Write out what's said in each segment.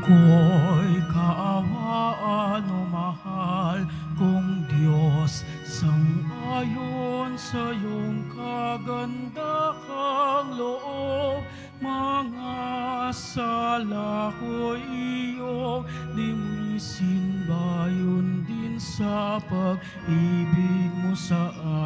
Ako'y kaawaan o mahal kong Diyos, sang-ayon sa iyong kagandahang loob. Mga sala ko'y iyong linisin, bayon din sa pag-ibig mo sa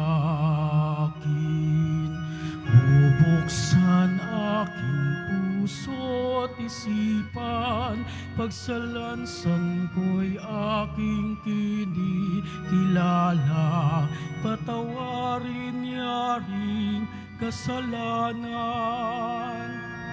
akin. Bubuksan aking puso't isipan, pagsalansan ko'y aking kinikilala. Patawarin yaring kasalanan.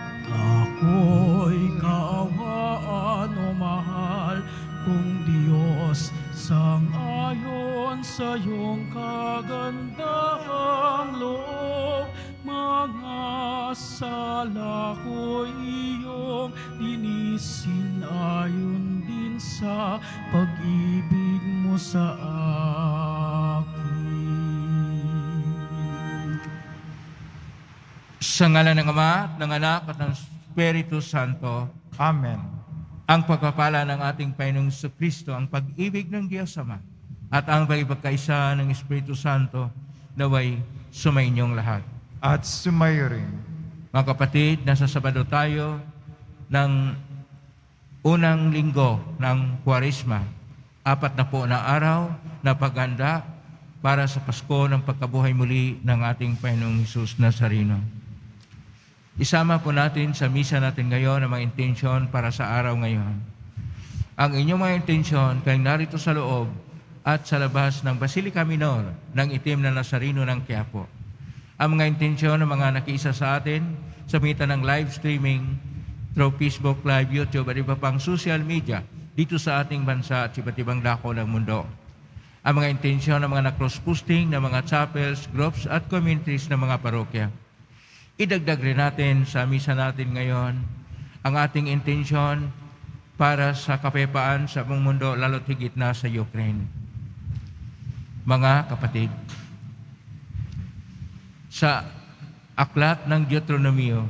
Ako'y kaawaan o mahal kong Diyos, sang-ayon sa iyong kagandahang loob. Mga sala ko'y iyong linisin, ayon din sa pag-ibig mo sa akin. Sa ngalan ng Ama, at ng Anak, at ng Espiritu Santo. Amen. Ang pagpapala ng ating Panginoong Kristo, ang pag-ibig ng Diyos Ama, at ang pagkakaisa ng Espiritu Santo, naway sumainyong lahat. At sumayo rin. Mga kapatid, nasa Sabado tayo ng unang linggo ng Kwaresma. 40 na araw na paghanda para sa Pasko ng pagkabuhay muli ng ating Panginoong Hesus Nazareno. Isama po natin sa misa natin ngayon ang mga intensyon para sa araw ngayon. Ang inyong mga intensyon kay narito sa loob at sa labas ng Basilica Minor ng Itim na Nazareno ng Quiapo. Ang mga intensyon ng mga nakiisa sa atin sa pamitan ng live streaming through Facebook Live, YouTube at iba pang social media dito sa ating bansa at iba't ibang dako ng mundo. Ang mga intensyon ng mga na-cross-posting ng mga chapels, groups at communities ng mga parokya. Idagdag rin natin sa misa natin ngayon ang ating intensyon para sa kapayapaan sa buong mundo, lalo't higit na sa Ukraine. Mga kapatid, sa aklat ng Deuteronomio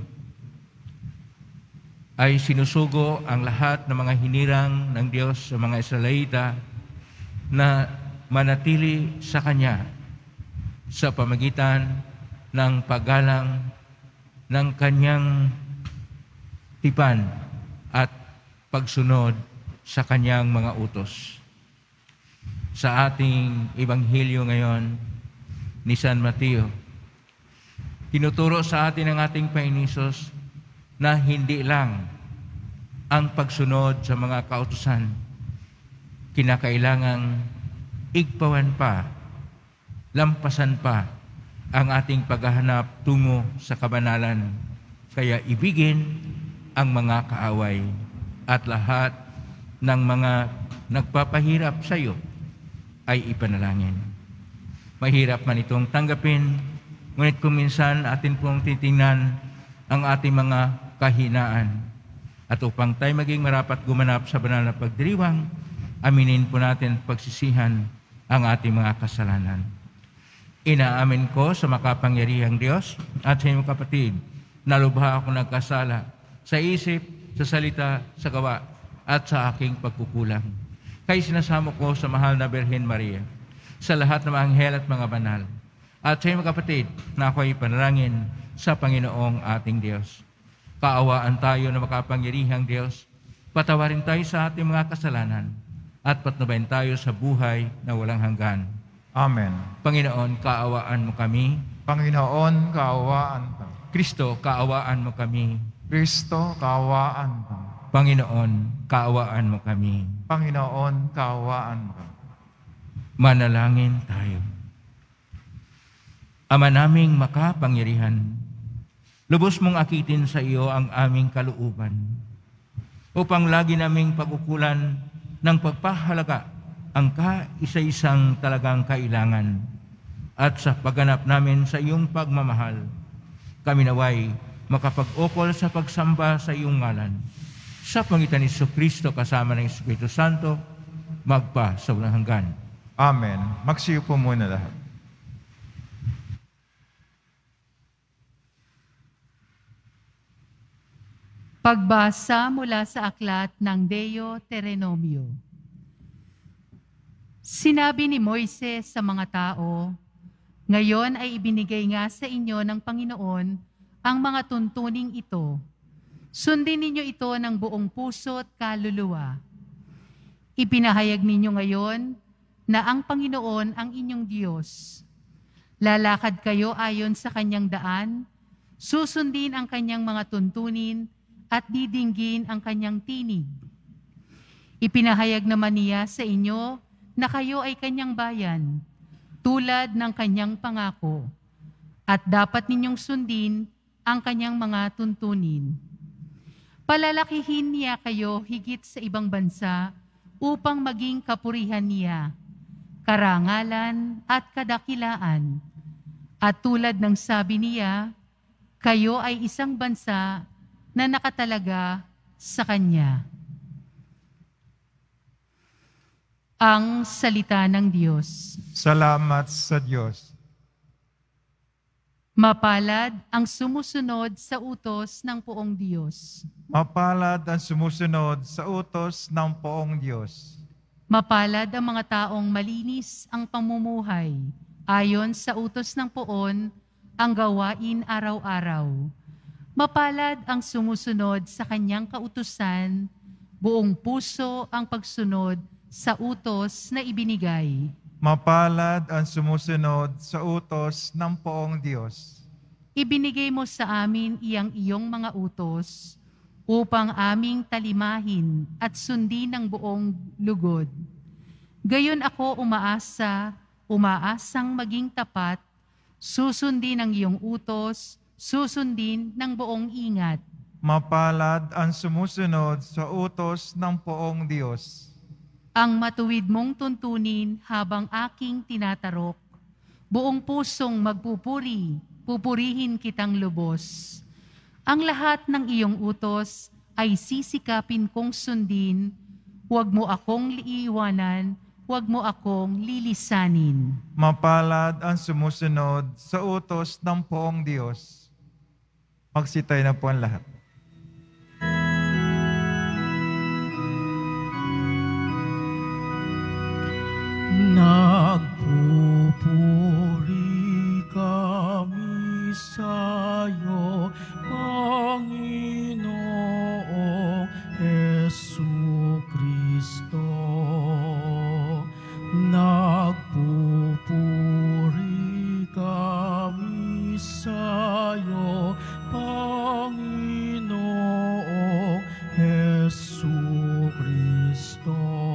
ay sinusugo ang lahat ng mga hinirang ng Diyos sa mga Israelita na manatili sa Kanya sa pamagitan ng paggalang ng Kanyang tipan at pagsunod sa Kanyang mga utos. Sa ating Ebanghelyo ngayon ni San Mateo, tinuturo sa atin ng ating Panginoon Hesus na hindi lang ang pagsunod sa mga kautusan, kinakailangang igpawan pa, lampasan pa ang ating paghahanap tungo sa kabanalan. Kaya ibigin ang mga kaaway at lahat ng mga nagpapahirap sa iyo ay ipanalangin. Mahirap man itong tanggapin, ngunit kung minsan atin pong titingnan ang ating mga kahinaan. At upang tayo maging marapat gumanap sa banal na pagdiriwang, aminin po natin at pagsisihan ang ating mga kasalanan. Inaamin ko sa makapangyarihang Diyos at sa inyong kapatid na lubha ako nagkasala sa isip, sa salita, sa gawa at sa aking pagkukulang. Kaya sinasamo ko sa mahal na Birhen Maria, sa lahat ng mga anghel at mga banal, at sa inyong kapatid na ako'y panalangin sa Panginoong ating Diyos. Kaawaan tayo na makapangyarihang Diyos, patawarin tayo sa ating mga kasalanan, at patnubayan tayo sa buhay na walang hanggan. Amen. Panginoon, kaawaan mo kami. Panginoon, kaawaan ka. Kristo, kaawaan mo kami. Kristo, kaawaan ka. Panginoon, kaawaan mo kami. Panginoon, kaawaan ka. Manalangin tayo. Ama naming makapangyarihan, lubos mong akitin sa iyo ang aming kalooban upang lagi naming pagkukulan ng pagpahalaga ang kaisa-isang talagang kailangan at sa pagganap namin sa iyong pagmamahal, kami naway makapag-ukol sa pagsamba sa iyong ngalan. Sa pangitan ni Jesucristo kasama ng Espiritu Santo, magpa sa walang hanggan. Amen. Magsiyo po muna lahat. Pagbasa mula sa aklat ng Deuteronomio. Sinabi ni Moises sa mga tao, "Ngayon ay ibinigay nga sa inyo ng Panginoon ang mga tuntuning ito. Sundin ninyo ito ng buong puso at kaluluwa. Ipinahayag ninyo ngayon na ang Panginoon ang inyong Diyos. Lalakad kayo ayon sa kanyang daan, susundin ang kanyang mga tuntunin, at didinggin ang kanyang tinig. Ipinahayag naman niya sa inyo na kayo ay kanyang bayan, tulad ng kanyang pangako, at dapat ninyong sundin ang kanyang mga tuntunin. Palalakihin niya kayo higit sa ibang bansa upang maging kapurihan niya, karangalan at kadakilaan. At tulad ng sabi niya, kayo ay isang bansa na nakatalaga sa Kanya." Ang salita ng Diyos. Salamat sa Diyos. Mapalad ang sumusunod sa utos ng poong Diyos. Mapalad ang sumusunod sa utos ng poong Diyos. Mapalad ang mga taong malinis ang pamumuhay, ayon sa utos ng poon ang gawain araw-araw. Mapalad ang sumusunod sa kanyang kautusan, buong puso ang pagsunod sa utos na ibinigay. Mapalad ang sumusunod sa utos ng poong Diyos. Ibinigay mo sa amin iyong mga utos upang aming talimahin at sundin ng buong lugod. Gayon ako umaasang maging tapat, susundin ang iyong utos, susundin ng buong ingat. Mapalad ang sumusunod sa utos ng poong Diyos. Ang matuwid mong tuntunin habang aking tinatarok, buong pusong pupurihin kitang lubos. Ang lahat ng iyong utos ay sisikapin kong sundin, huwag mo akong iiwanan, huwag mo akong lilisanin. Mapalad ang sumusunod sa utos ng poong Diyos. Magsitay na po ang lahat. Nagpupuri kami sa'yo, Panginoong Jesucristo. Nagpupuri kami sa'yo, Panginoong Jesucristo.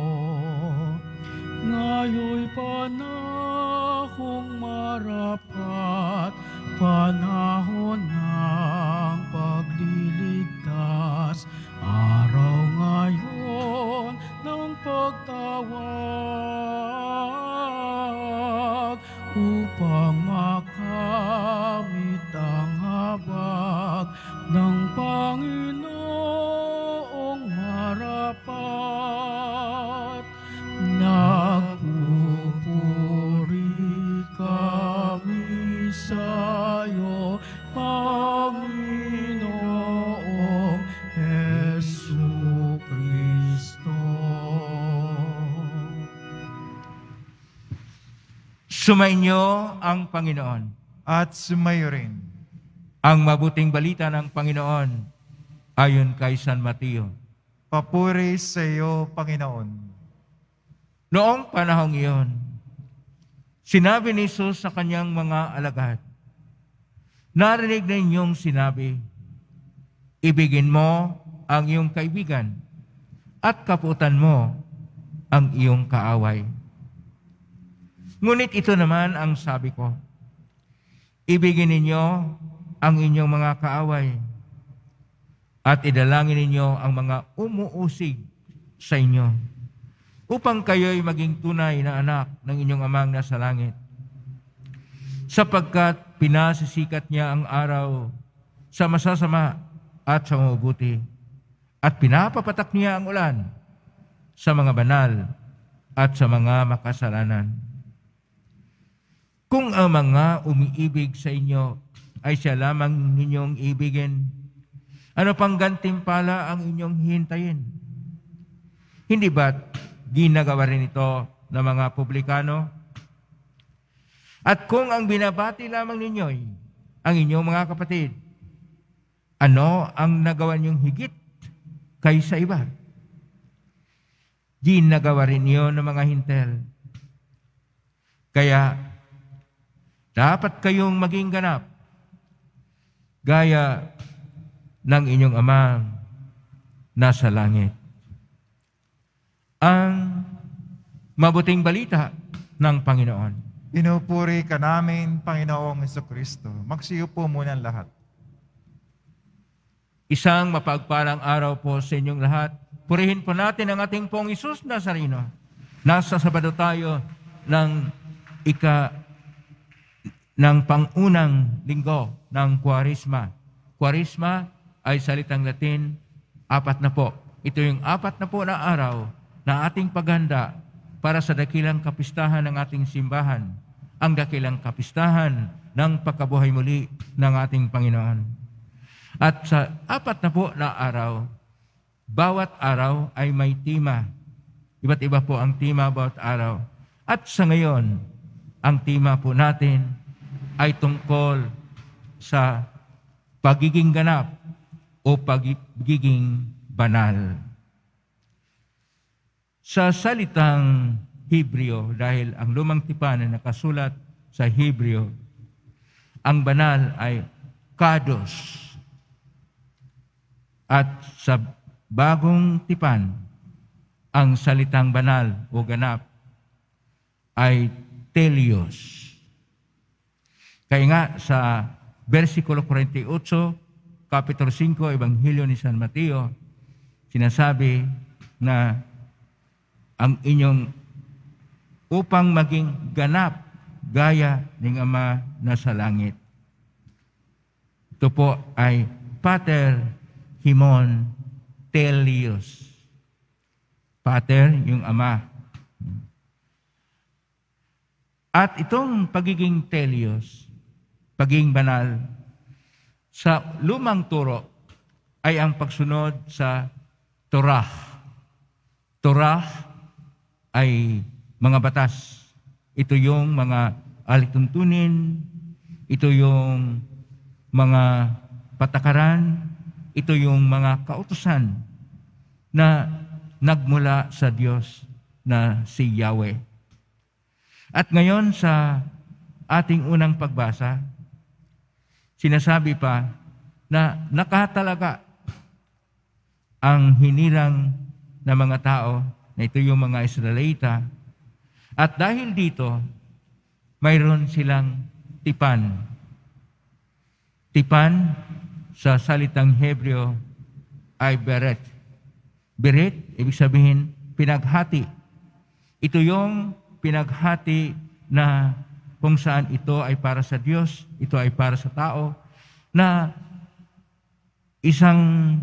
Ngayon'y panahong marapat, panahon ng pagliligtas, araw ngayon ng pagtawag, upang makamit ang habag ng Panginoong marapat. Nagpupuri kami sa'yo, Panginoong Jesucristo. Sumainyo ang Panginoon. At sumayo rin. Ang mabuting balita ng Panginoon ayon kay San Mateo. Papuri sa iyo, Panginoon. Noong panahong iyon, sinabi ni Jesus sa kanyang mga alagad, "Narinig na inyong sinabi, ibigin mo ang iyong kaibigan at kaputan mo ang iyong kaaway. Ngunit ito naman ang sabi ko, ibigin ninyo ang inyong mga kaaway at idalangin ninyo ang mga umuusig sa inyo, upang kayo'y maging tunay na anak ng inyong amang nasa langit. Sapagkat pinasisikat niya ang araw sa masasama at sa mabubuti, at pinapapatak niya ang ulan sa mga banal at sa mga makasalanan. Kung ang mga umiibig sa inyo ay siya lamang ninyong ibigin, Ano pang gantimpala ang inyong hintayin? Hindi ba't ginagawa rin ito ng mga publikano? At kung ang binabati lamang ninyo'y ang inyong mga kapatid, ano ang nagawa niyong higit kaysa iba? Ginagawa rin niyo ng mga hintel. Kaya, dapat kayong maging ganap, gaya ng inyong Amang nasa langit. Ang mabuting balita ng Panginoon. Pinupuri ka namin, Panginoong Jesucristo. Magsiyupo muna ang lahat. Isang mapagpalang araw po sa inyong lahat. Purihin po natin ang ating pong Isus Nazareno. Nasa Sabado tayo ng pangunang linggo ng Kwaresma. Kwaresma ay salitang Latin, 40. Ito yung 40 na araw na ating paghanda para sa dakilang kapistahan ng ating simbahan, ang dakilang kapistahan ng pagkabuhay muli ng ating Panginoon. At sa 40 na araw, bawat araw ay may tema. Iba't iba po ang tema bawat araw. At sa ngayon, ang tema po natin ay tungkol sa pagiging ganap o pagiging banal. Sa salitang Hebreo, dahil ang lumang tipan na nakasulat sa Hebreo, ang banal ay kados. At sa bagong tipan, ang salitang banal o ganap ay telios. Kaya nga sa versikulo 48, Kapitulo 5, Ebanghelyo ni San Mateo, sinasabi na ang inyong upang maging ganap gaya ng Ama na sa langit. Ito po ay Pater Himon Telios. Pater, yung Ama. At itong pagiging telios, pagiging banal, sa lumang turo ay ang pagsunod sa Torah. Torah ay mga batas. Ito yung mga alituntunin, ito yung mga patakaran, ito yung mga kautusan na nagmula sa Diyos na si Yahweh. At ngayon sa ating unang pagbasa, sinasabi pa na nakatalaga ang hinirang na mga tao, na ito yung mga Israelita, at dahil dito, mayroon silang tipan. Tipan sa salitang Hebreo ay beret. Beret, ibig sabihin, pinaghati. Ito yung pinaghati na kung saan ito ay para sa Diyos, ito ay para sa tao, na isang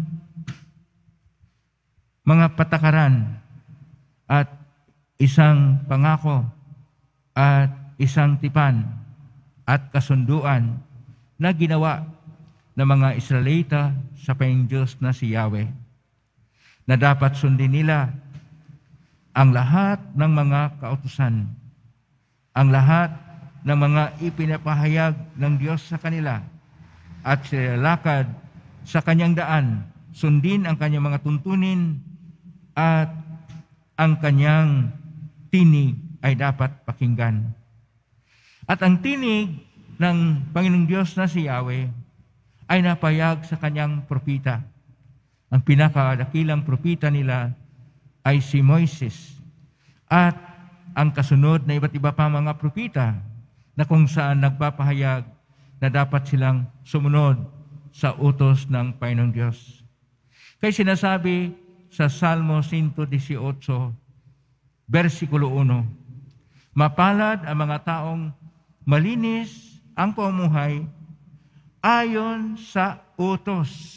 mga patakaran at isang pangako at isang tipan at kasunduan na ginawa ng mga Israelita sa Panginoong Diyos na si Yahweh, na dapat sundin nila ang lahat ng mga kautusan, ang lahat ng mga ipinapahayag ng Diyos sa kanila, at silalakad sa kanyang daan, sundin ang kanyang mga tuntunin, at ang kanyang tinig ay dapat pakinggan. At ang tinig ng Panginoong Diyos na si Yahweh ay napahayag sa kanyang propita. Ang pinakadakilang propita nila ay si Moises. At ang kasunod na iba't iba pa mga propita na kung saan nagpapahayag na dapat silang sumunod sa utos ng Panginoong Diyos. Kaya sinasabi sa Salmo 118, versikulo 1, mapalad ang mga taong malinis ang pamumuhay ayon sa utos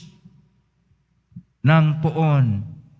ng poon.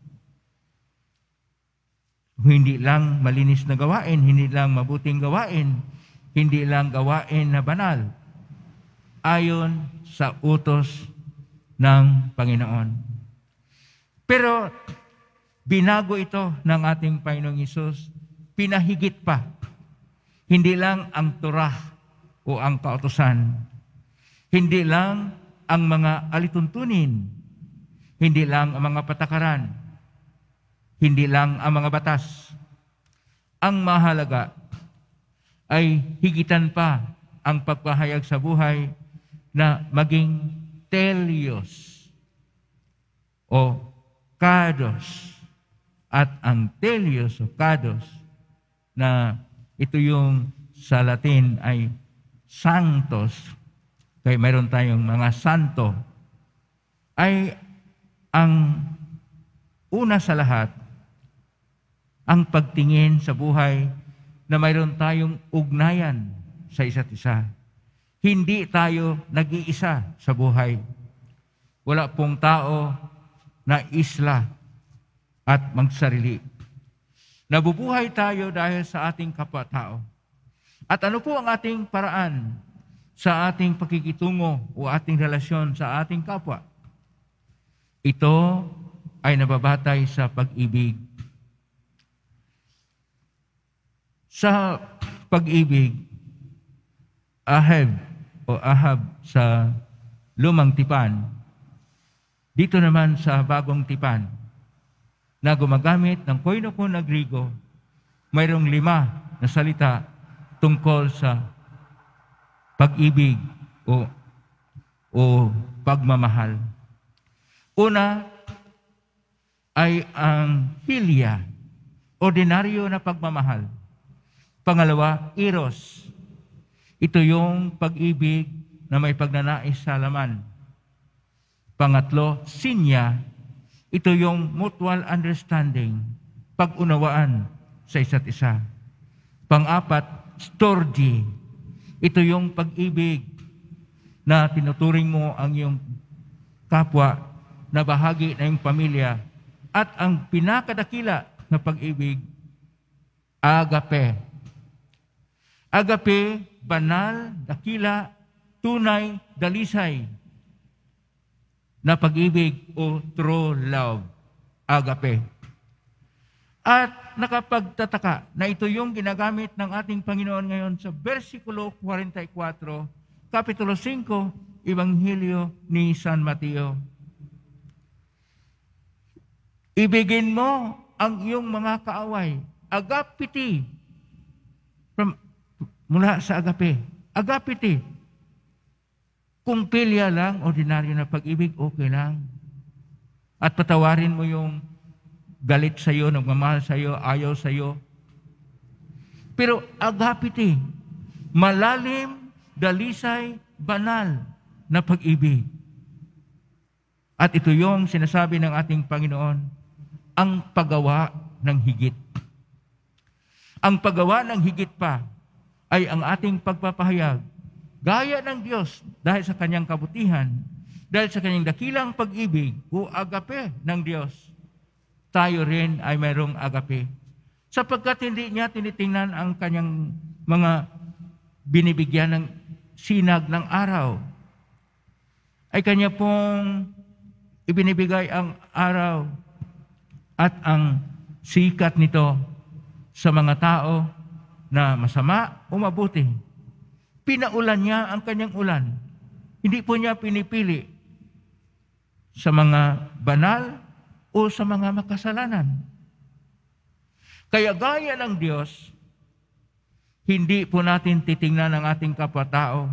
Hindi lang malinis na gawain, hindi lang mabuting gawain, hindi lang gawain na banal, ayon sa utos ng Panginoon. Pero binago ito ng ating Panginoong Hesus, pinahigit pa. Hindi lang ang Torah o ang kautusan, hindi lang ang mga alituntunin, hindi lang ang mga patakaran, hindi lang ang mga batas. Ang mahalaga ay higitan pa ang pagpahayag sa buhay na maging telios o kados. At ang telios o kados na ito yung sa Latin ay sanctos, kaya mayroon tayong mga santo, ay ang una sa lahat, ang pagtingin sa buhay na mayroon tayong ugnayan sa isa't isa. Hindi tayo nag-iisa sa buhay. Wala pong tao na isla at magsarili. Nabubuhay tayo dahil sa ating kapwa-tao. At ano po ang ating paraan sa ating pakikitungo o ating relasyon sa ating kapwa? Ito ay nababatay sa pag-ibig. Sa pag-ibig, Ahab sa Lumang Tipan, dito naman sa Bagong Tipan, na gumagamit ng Koine na Griego, mayroong 5 na salita tungkol sa pag-ibig o pagmamahal. Una ay ang philia, ordinaryo na pagmamahal. Pangalawa, eros. Ito yung pag-ibig na may pagnanais sa laman. Pangatlo, sinya. Ito yung mutual understanding, pag-unawaan sa isa't isa. Pang-apat, storge. Ito yung pag-ibig na tinuturing mo ang iyong kapwa na bahagi na iyong pamilya. At ang pinakadakila na pag-ibig, agape. Agape, banal, dakila, tunay, dalisay na pag-ibig o true love, agape. At nakapagtataka na ito yung ginagamit ng ating Panginoon ngayon sa versikulo 44, kapitulo 5, Ebanghelyo ni San Mateo. Ibigin mo ang iyong mga kaaway, agapiti, mula sa agape, agapiti. Kung pilya lang, ordinaryo na pag-ibig, okay lang. At patawarin mo yung galit sa'yo, nagmamahal sa'yo, ayaw sa'yo. Pero agapiti, malalim, dalisay, banal na pag-ibig. At ito yung sinasabi ng ating Panginoon, ang paggawa ng higit. Ang paggawa ng higit pa ay ang ating pagpapahayag gaya ng Diyos dahil sa kanyang kabutihan, dahil sa kanyang dakilang pag-ibig o agape ng Diyos, tayo rin ay mayroong agape. Sapagkat hindi niya tinitingnan ang kanyang mga binibigyan ng sinag ng araw, ay kanya pong ibinibigay ang araw at ang sikat nito sa mga tao na masama o mabuti. Pinaulan niya ang kanyang ulan. Hindi po niya pinipili sa mga banal o sa mga makasalanan. Kaya gaya ng Diyos, hindi po natin titingnan ang ating kapwa-tao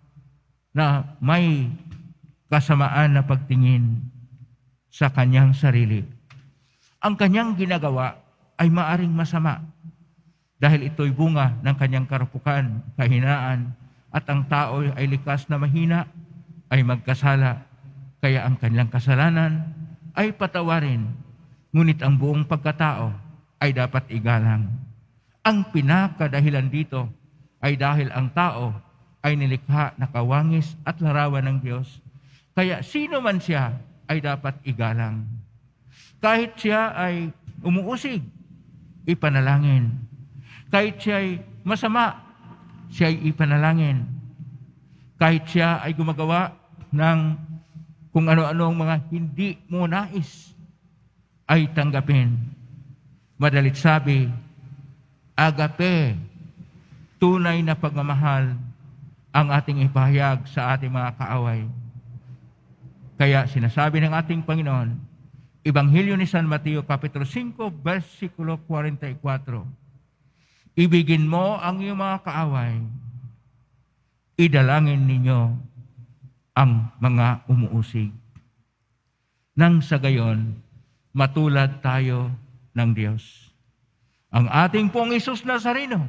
na may kasamaan na pagtingin sa kanyang sarili. Ang kanyang ginagawa ay maaring masama dahil ito'y bunga ng kanyang karapukan, kahinaan, at ang tao ay likas na mahina, ay magkasala. Kaya ang kanyang kasalanan ay patawarin, ngunit ang buong pagkatao ay dapat igalang. Ang pinakadahilan dito ay dahil ang tao ay nilikha na kawangis at larawan ng Diyos. Kaya sino man siya ay dapat igalang. Kahit siya ay umuusig, ipanalangin. Kahit siya ay masama, siya ay ipanalangin. Kahit siya ay gumagawa ng kung ano-ano ang mga hindi mo nais ay tanggapin. Madalit sabi, agape, tunay na pagmamahal ang ating ipahayag sa ating mga kaaway. Kaya sinasabi ng ating Panginoon, Ebanghelyo ni San Mateo, Kapitulo 5, versikulo 44, ibigin mo ang iyong mga kaaway, idalangin ninyo ang mga umuusig. Nang sa gayon, matulad tayo ng Diyos. Ang ating pong Hesus Nazareno,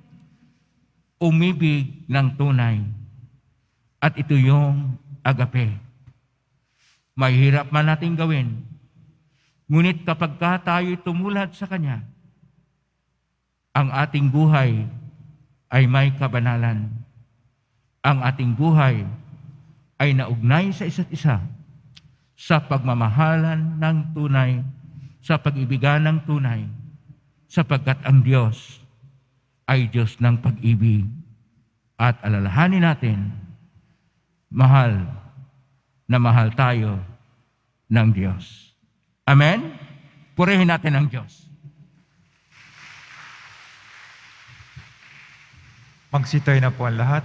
umibig ng tunay. At ito yung agape. Mahirap man natin gawin, ngunit kapag tayo tumulad sa Kanya, ang ating buhay ay may kabanalan. Ang ating buhay ay naugnay sa isa't isa sa pagmamahalan ng tunay, sa pag-ibigan ng tunay, sapagkat ang Diyos ay Diyos ng pag-ibig. At alalahanin natin, mahal na mahal tayo ng Diyos. Amen? Purihin natin ang Diyos. Magsitay na po ang lahat.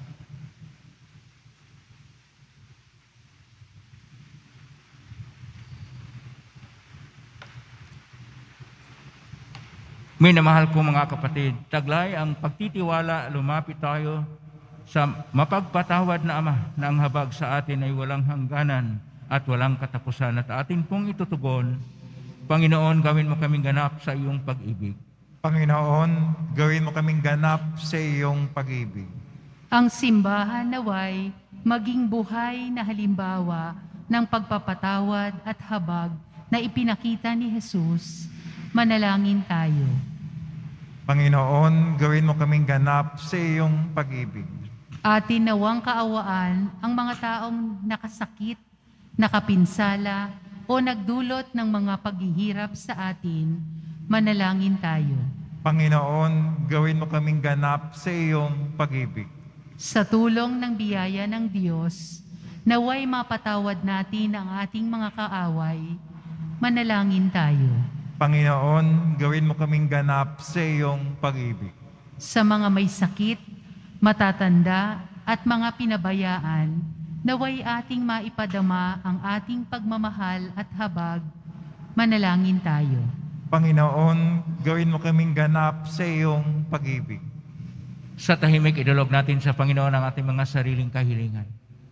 Minamahal ko mga kapatid, taglay ang pagtitiwala, lumapit tayo sa mapagpatawad na Ama na ang habag sa atin ay walang hangganan at walang katapusan. At atin pong itutugon, Panginoon, gawin mo kaming ganap sa iyong pag-ibig. Panginoon, gawin mo kaming ganap sa iyong pag-ibig. Ang simbahan naway maging buhay na halimbawa ng pagpapatawad at habag na ipinakita ni Jesus. Manalangin tayo. Panginoon, gawin mo kaming ganap sa iyong pag-ibig. Atin nawang kaawaan ang mga taong nakasakit, nakapinsala, o nagdulot ng mga paghihirap sa atin. Manalangin tayo. Panginoon, gawin mo kaming ganap sa iyong pag-ibig. Sa tulong ng biyaya ng Diyos, naway mapatawad natin ang ating mga kaaway. Manalangin tayo. Panginoon, gawin mo kaming ganap sa iyong pag-ibig. Sa mga may sakit, matatanda, at mga pinabayaan, naway ating maipadama ang ating pagmamahal at habag. Manalangin tayo. Panginoon, gawin mo kaming ganap sa iyong pag-ibig. Sa tahimik, idulog natin sa Panginoon ang ating mga sariling kahilingan.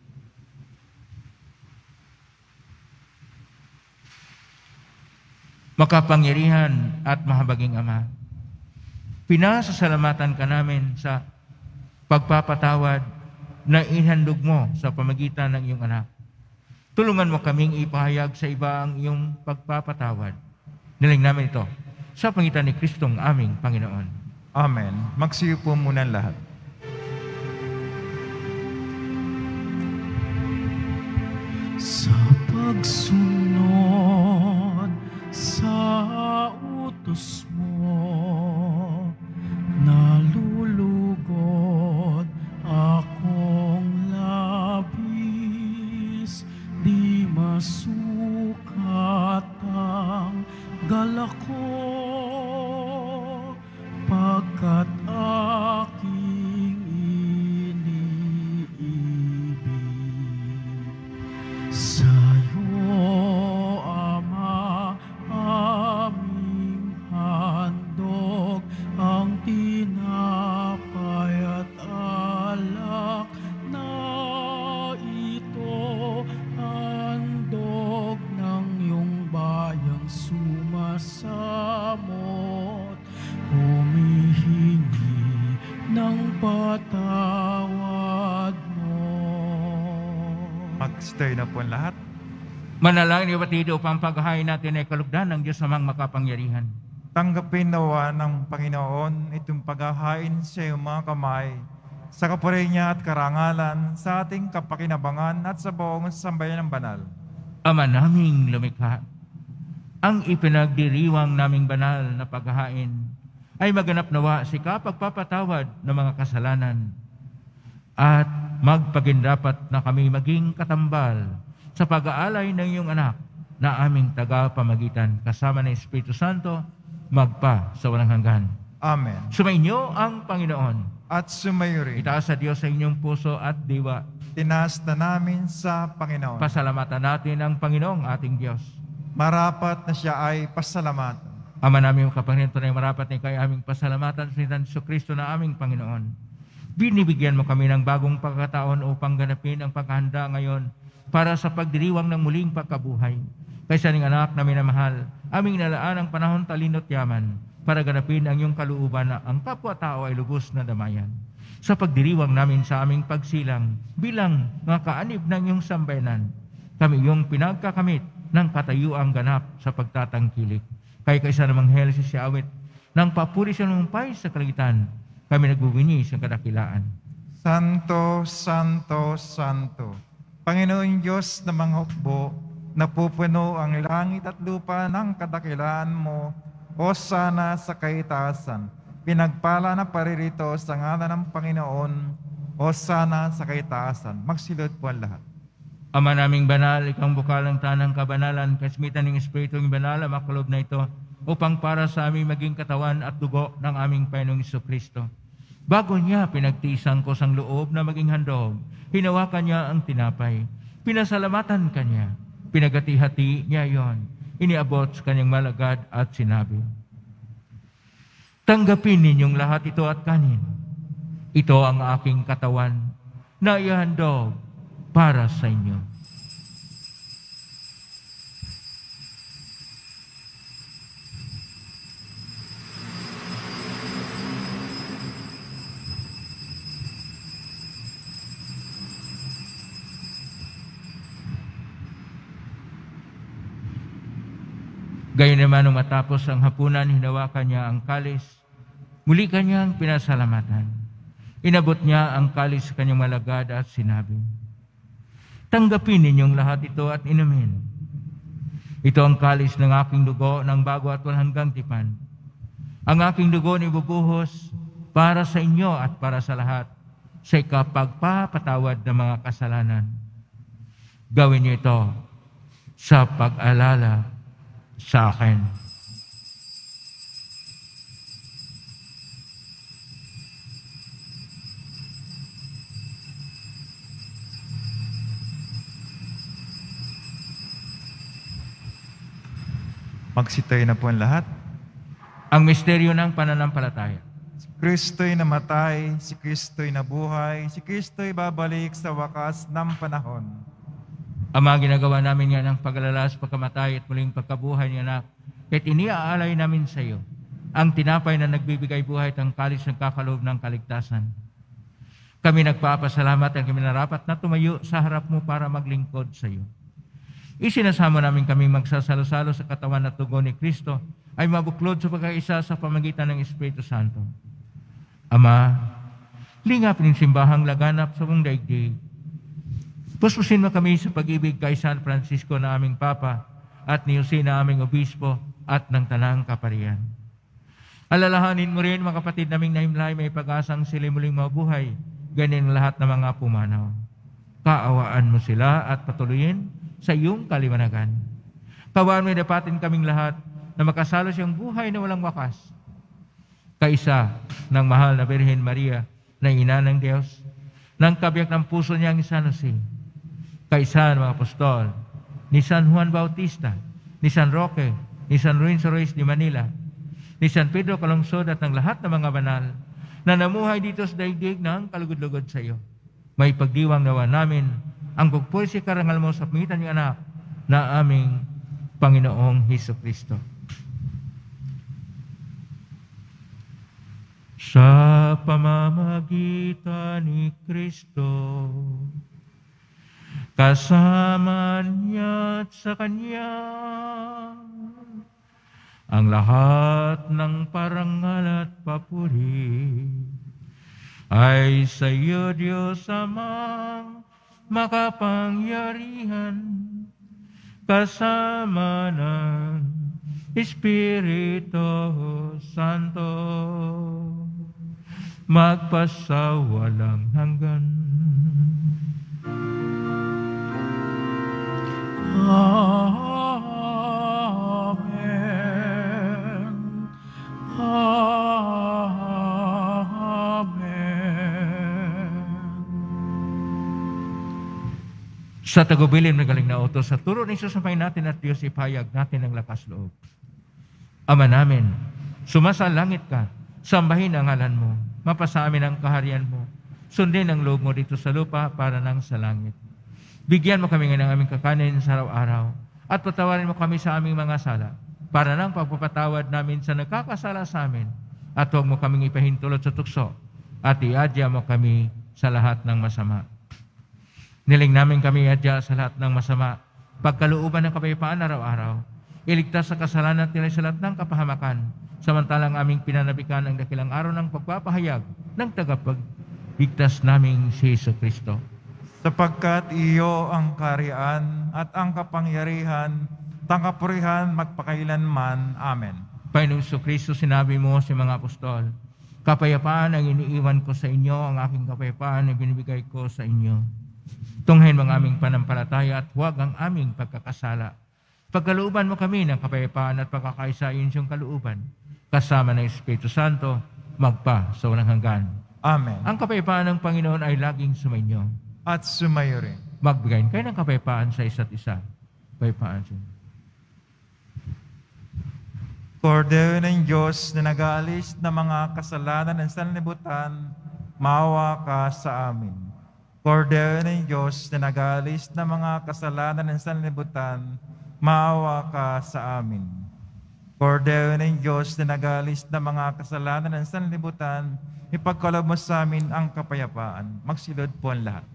Makapangyarihan at mahabaging Ama, pinasasalamatan ka namin sa pagpapatawad na ihandog mo sa pamagitan ng iyong anak. Tulungan mo kaming ipahayag sa iba ang iyong pagpapatawad. Niling namin ito sa pangitan ni Kristong aming Panginoon. Amen. Magsiyo po muna ang lahat. Sa pagsunod sa utos mo, nalulugod akong labis, di masukat ang galak ko, pagkat aking iniibig. Sa'yo, Ama, aming handog ang tinapay at alak na ito, handog ng iyong bayang sumasamot, humihingi ng patawad mo. Magstay na po ang lahat. Manalangin ni Batido upang paghahain natin ay kalugdan ng Diyos namang makapangyarihan. Tanggapin nawa ng Panginoon itong paghahain sa iyong mga kamay, sa kapuri niya at karangalan, sa ating kapakinabangan at sa buong sambayan ng banal. Ama naming lumikha, ang ipinagdiriwang naming banal na paghahain ay maganap nawa si kapagpapatawad ng mga kasalanan at magpagindapat na kami maging katambal sa pag-aalay ng iyong anak na aming tagapamagitan kasama ng Espiritu Santo, magpa sa walang hanggan. Amen. Sumainyo ang Panginoon. At sumayo rin. Itaas sa Diyos sa inyong puso at diwa. Tinaas na namin sa Panginoon. Pasalamatan natin ang Panginoong ating Diyos. Marapat na siya ay pasalamatan. Ama namin kapanginoon, tunay marapat na ikay aming pasalamatan sa Hesus Kristo na aming Panginoon. Binibigyan mo kami ng bagong pagkataon upang ganapin ang paghahanda ngayon para sa pagdiriwang ng muling pagkabuhay. Kaysa ning anak na minamahal, aming nalaan ang panahon talino't yaman para ganapin ang iyong kalooban na ang kapwa-tao ay lubos na damayan. Sa pagdiriwang namin sa aming pagsilang bilang mga kaanib ng iyong sambayanan, kami iyong pinagkakamit ng katayuang ganap sa pagtatangkilik. Kaya kaisa namang Heles si awit ng papuri sa numpay sa kalangitan, kami nagbubunyi sa kadakilaan. Santo, Santo, Santo, Panginoon Diyos na mga hukbo, napupuno ang langit at lupa ng kadakilaan mo, o sana sa kaitaasan. Pinagpala na paririto sa ngalan ng Panginoon, o sana sa kaitaasan. Magsilod po ang lahat. Ama naming banal, ikang bukal ng tanang kabanalan, kasmitan ng Espiritu ng banal, makulob na ito, upang para sa aming maging katawan at dugo ng aming Panginoong Jesucristo. Bago niya pinagtiisan ko sang loob na maging handog, hinawakan niya ang tinapay, pinasalamatan kanya, pinagati-hati niya yon, iniabot sa kanyang malagad at sinabi, tanggapin ninyong lahat ito at kanin. Ito ang aking katawan na ihandog para sa inyo. Gayon naman nung matapos ang hapunan, hinawakan niya ang kalis. Muli kanyang pinasalamatan. Inabot niya ang kalis sa kanyang malagad at sinabi, tanggapin ninyong lahat ito at inumin. Ito ang kalis ng aking dugo ng bago at walang hanggang tipan. Ang aking dugo ni bubuhos para sa inyo at para sa lahat sa ikapagpapatawad ng mga kasalanan. Gawin niyo ito sa pag-alala sa akin. Magsitayo na po ang lahat. Ang misteryo ng pananampalataya. Si Kristo'y namatay, si Kristo'y nabuhay, si Kristo'y babalik sa wakas ng panahon. Ama, ginagawa namin yan ang pag-alala sa pagkamatay at muling pagkabuhay ni anak. Kaya't iniaalay namin sa iyo ang tinapay na nagbibigay buhay at ang kalis ng kakaloob ng kaligtasan. Kami nagpapasalamat at kami narapat na tumayo sa harap mo para maglingkod sa iyo. Isinasamo namin kami magsasalo-salo sa katawan at dugo ni Kristo ay mabuklod sa pagkaisa sa pamagitan ng Espiritu Santo. Ama, lingap ng simbahang laganap sa buong daigdig. Puspusin mo kami sa pag-ibig kay San Francisco na aming Papa at ni Jose na aming Obispo at ng Tanang Kaparian. Alalahanin mo rin mga kapatid naming nahimlay may pag-asang sila muling mabuhay, ganyan lahat ng mga pumanaw. Kaawaan mo sila at patuloyin sa iyong kaliwanagan. Kawaan mo dapatin kaming lahat na makasalo siyang buhay na walang wakas. Kaisa ng mahal na Birhen Maria na ina ng Diyos, ng kabiyak ng puso niyang San Jose, kaisa ng mga apostol, ni San Juan Bautista, ni San Roque, ni San Ruin Sorois de Manila, ni San Pedro Calungsod at ng lahat ng mga banal na namuhay dito sa daigdig ng kalugod-lugod sa iyo. May pagdiwang nawa namin ang pagpulsi karangal mo sa pamitan ng anak na aming Panginoong Hesukristo. Sa pamamagitan ni Kristo, kasama niya at sa Kanya, ang lahat ng parangal at papuri ay sa iyo, Diyos Amang makapangyarihan, kasama ng Espiritu Santo, magpasawalang hanggan. Amen. Amen. Sa tagubilin na galing na utos, sa turo ni Jesus sa natin at Diyos, ipahayag natin ang lakas loob. Ama namin, sumasa langit ka, sambahin ang ngalan mo, mapasa amin ang kaharian mo, sundin ang loob mo dito sa lupa para nang sa langit. Bigyan mo kami ng aming kakanin sa araw-araw, at patawarin mo kami sa aming mga sala, para nang pagpapatawad namin sa nagkakasala sa amin, at huwag mo kaming ipahintulot sa tukso, at iadya mo kami sa lahat ng masama. Niling namin kami iadya sa lahat ng masama, pagkalooban ng kapayapaan araw-araw, iligtas sa kasalanan at nilay sa lahat ng kapahamakan, samantalang aming pinanabikan ang dakilang araw ng pagpapahayag ng tagapagligtas naming si Jesucristo. Sapagkat iyo ang kaharian at ang kapangyarihan, tangkapurihan magpakailanman. Amen. Panginoong Jesucristo, sinabi mo sa mga apostol, kapayapaan ang iniiwan ko sa inyo, ang aking kapayapaan ay binibigay ko sa inyo. Tunghayin mo ang aming panampalataya at huwag ang aming pagkakasala. Pagkalooban mo kami ng kapayapaan at pagkakaisa ayon sa iyong kalooban, kasama ng Espiritu Santo, magpa sa walang hanggan. Amen. Ang kapayapaan ng Panginoon ay laging sumainyo. At sumayo rin. Magbigayin kayo ng kapayapaan sa isa't isa. Kapayapaan sa inyo. Kordero ng Diyos na nag-aalis ng mga kasalanan ng sanlibutan, maawa ka sa amin. Kordero ng Diyos na nag-aalis ng mga kasalanan ng sanlibutan, maawa ka sa amin. Kordero ng Diyos na nag-aalis ng mga kasalanan ng sanlibutan, ipagkaloob mo sa amin ang kapayapaan. Magsilod po ang lahat.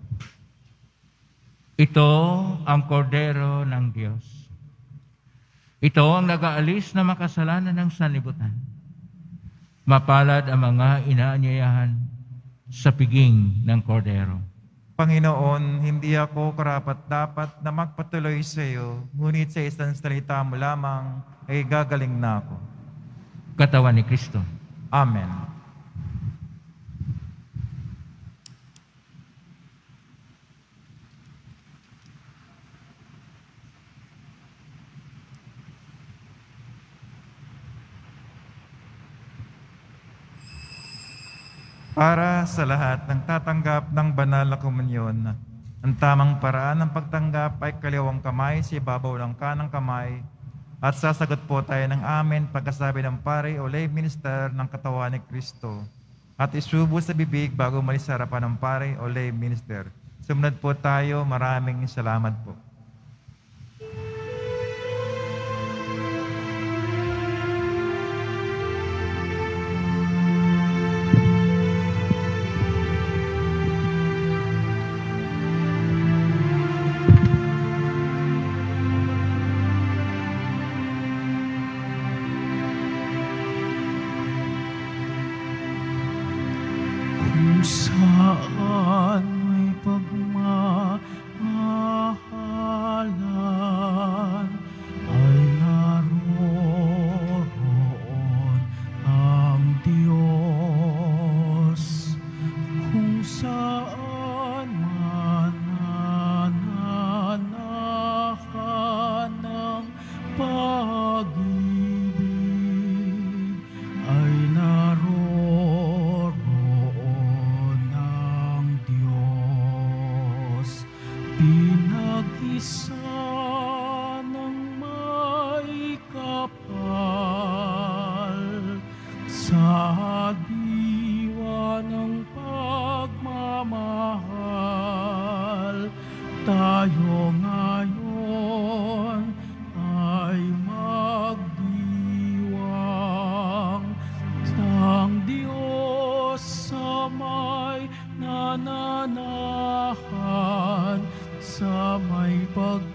Ito ang kordero ng Diyos. Ito ang nag-aalis na makasalanan ng sanlibutan. Mapalad ang mga inaanyayahan sa piging ng kordero. Panginoon, hindi ako karapat-dapat na magpatuloy sa iyo, ngunit sa isang salita mo lamang ay gagaling na ako. Katawan ni Kristo. Amen. Para sa lahat ng tatanggap ng banal na komunyon, ang tamang paraan ng pagtanggap ay kaliwang kamay sa ibabaw ng kanang kamay at sasagot po tayo ng amen pagkasabi ng pare o lay minister ng katawan ni Kristo at isubo sa bibig bago umalis sa harapan ng pare o lay minister. Sumunod po tayo. Maraming salamat po. Kung saan may pagmamahalan ay naroon ang Diyos. Kung saan manananahan ng pag-ibig ay naroon ang Diyos. Pinag-isa ng may kapal sa diwa ng pagmamahal. Tayo ngayon ay magdiwang ng Diyos sa may nananahan, sa may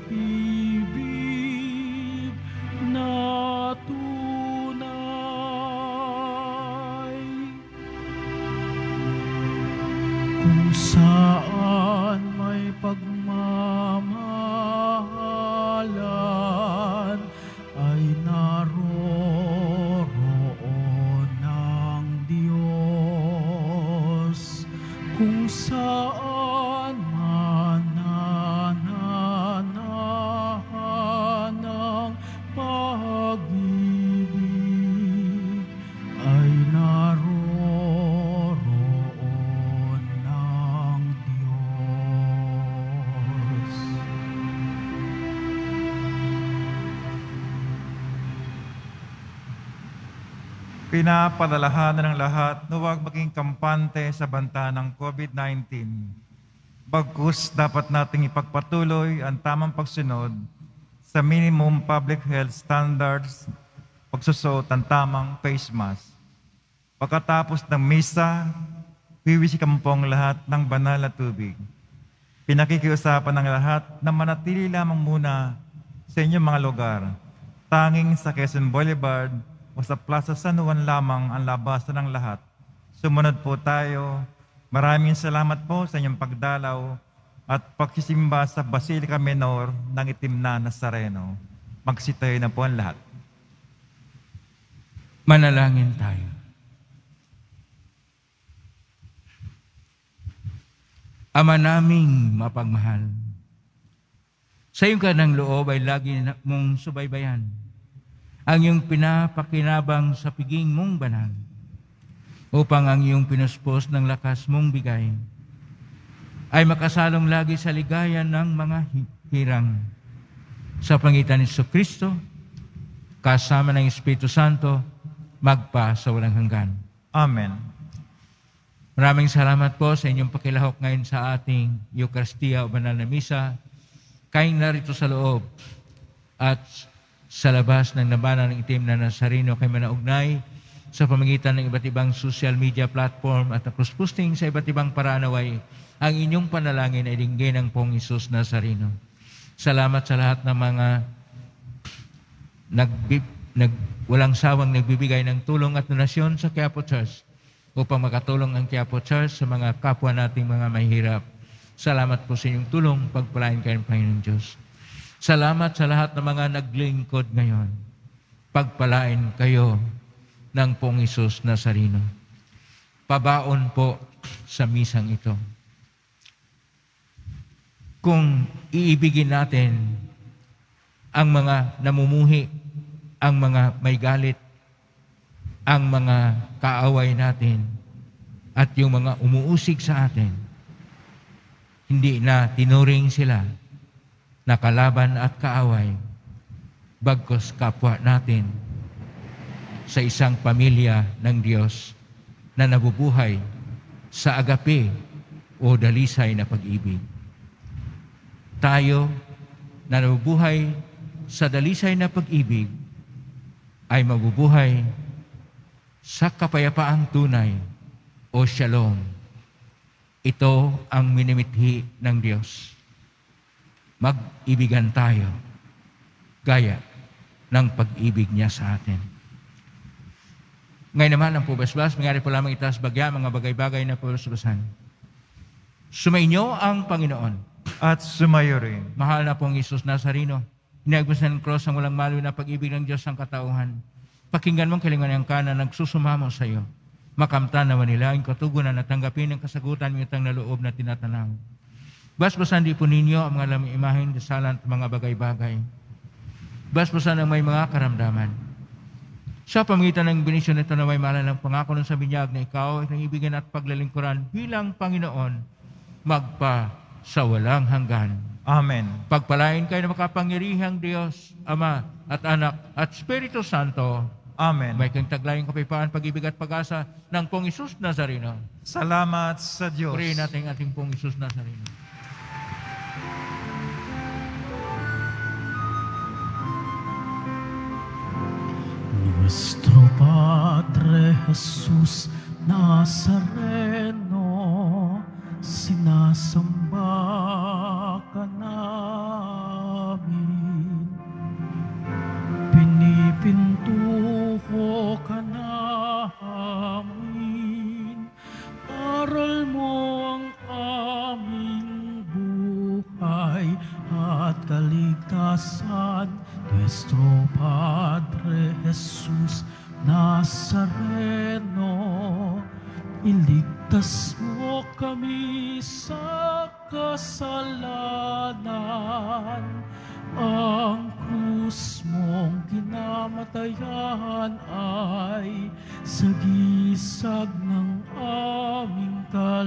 pag-ibig na tunay. Kung saan may pagmamahalan ay naroon ang Diyos. Kung saan manananahan Pinapadalahanan ng lahat na huwag maging kampante sa banta ng COVID-19. Bagkus dapat nating ipagpatuloy ang tamang pagsunod sa minimum public health standards, pagsusot ng tamang face mask. Pagkatapos ng misa, wiwisikan po ang lahat ng banal na tubig. Pinakikiusapan ng lahat na manatili lamang muna sa inyong mga lugar. Tanging sa Quezon Boulevard o sa Plaza San Juan lamang ang labasan ng lahat. Sumunod po tayo. Maraming salamat po sa inyong pagdalaw at pagsisimba sa Basilica Menor ng Itim na Nazareno. Magsitayo na po ang lahat. Manalangin tayo. Ama naming mapagmahal, sa iyong kanang loob ay lagi mong subaybayan ang iyong pinapakinabang sa piging mong banal upang ang iyong pinuspos ng lakas mong bigay ay makasalong lagi sa ligaya ng mga hirang. Sa pangitan ni Jesucristo, kasama ng Espiritu Santo, magpa sa walang hanggan. Amen. Maraming salamat po sa inyong pakilahok ngayon sa ating Eucharistia o Banal na Misa. Kayong narito sa loob at sa labas ng labanan ng Itim na Nazareno kay manaugnay sa pamagitan ng iba't ibang social media platform at cross posting sa iba't ibang paranaway, ang inyong panalangin ay dinggin ng Pong Isus Nazareno. Salamat sa lahat ng mga walang sawang nagbibigay ng tulong at donasyon sa Quiapo Church upang makatulong ang Quiapo Church sa mga kapwa nating mga mahirap. Salamat po sa inyong tulong, pagpalain kayo ng Panginoon Diyos. Salamat sa lahat ng mga naglingkod ngayon. Pagpalain kayo ng Pong Isus Nazareno. Pabaon po sa misang ito. Kung iibigin natin ang mga namumuhi, ang mga may galit, ang mga kaaway natin at yung mga umuusig sa atin, hindi na tinuring sila na kalaban at kaaway, bagkus kapwa natin sa isang pamilya ng Diyos na nabubuhay sa agape o dalisay na pag-ibig. Tayo na nabubuhay sa dalisay na pag-ibig ay mabubuhay sa kapayapaang tunay o shalom. Ito ang minimithi ng Diyos. Mag-ibigan tayo gaya ng pag-ibig niya sa atin. Ngayon naman ang pubasbas, mangyari po lamang itaas bagya mga bagay-bagay na pubasbasan. Sumainyo ang Panginoon. At sumayo rin. Mahal na pong Isus Nazareno, inagbasan ng cross ang walang malo na pag-ibig ng Diyos ang katauhan. Pakinggan mong kalingan ng kanan nagsusumamo sa iyo. Makamtan naman nila ang katugunan at tanggapin ang kasagutan ng itang naloob na tinatanaw. Basbasan di po ninyo ang mga lamang imahen, dasalan at mga bagay-bagay. Basbasan ang may mga karamdaman. Sa pamagitan ng benisyon nito na may malalang pangako ng sa binyag na ikaw ay nangibigan at paglalingkuran bilang Panginoon, magpa sa walang hanggan. Amen. Pagpalain kayo na makapangyarihang Diyos, Ama at Anak at Espiritu Santo. Amen. May kang taglayang kapayapaan, pag-ibig at pag-asa ng Pong Isus Nazareno. Salamat sa Diyos. Purihin natin ang ating Pong Isus Nazareno. Nuestro Padre Jesus Nazareno, sinasamba ka namin. Pinipintuho ka namin. Aral mo ang aming buhay at kaligtasan. Nuestro Padre Jesus Nazareno, iligtas mo kami sa kasalanan. Ang krus mong kinamatayan ay sagisag ng aming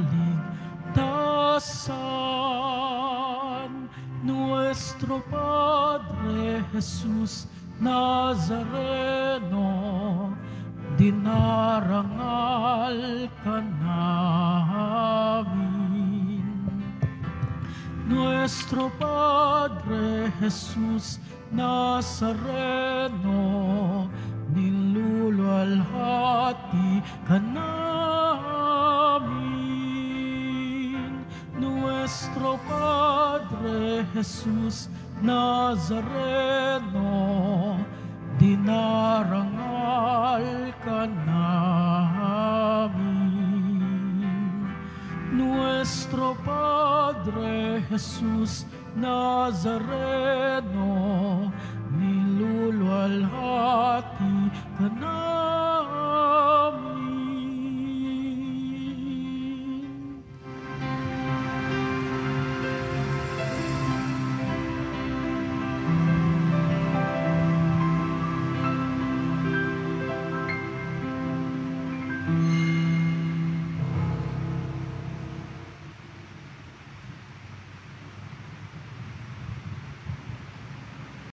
kaligtasan. Nuestro Padre Jesus Nazareno, dinarangal ka namin. Nuestro Padre Jesus Nazareno, niluluwalhati ka namin. Nuestro Padre Jesus Nazareno, dinarangal ka namin. Nuestro Padre Jesus Nazareno, niluluwalhati